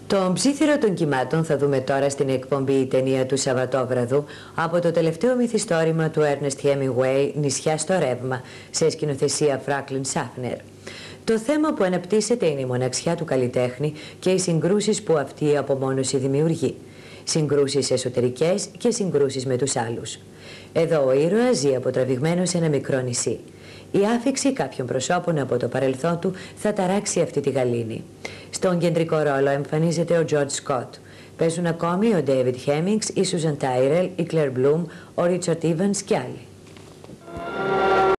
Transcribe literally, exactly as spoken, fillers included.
Τον ψήθυρο των κυμάτων θα δούμε τώρα στην εκπομπή η ταινία του Σαββατόβραδου από το τελευταίο μυθιστόρημα του Ernest Hemingway, «Νησιά στο ρεύμα», σε σκηνοθεσία Φράγκλιν Σάφνερ. Το θέμα που αναπτύσσεται είναι η μοναξιά του καλλιτέχνη και οι συγκρούσεις που αυτή η απομόνωση δημιουργεί. Συγκρούσεις εσωτερικές και συγκρούσεις με τους άλλους. Εδώ ο ήρωας ζει αποτραβηγμένος σε ένα μικρό νησί. Η άφιξη κάποιων προσώπων από το παρελθόν του θα ταράξει αυτή τη γαλήνη. Στον κεντρικό ρόλο εμφανίζεται ο George Scott. Παίζουν ακόμη ο David Hemmings, η Susan Tyrrell, η Claire Bloom, ο Richard Evans και άλλοι.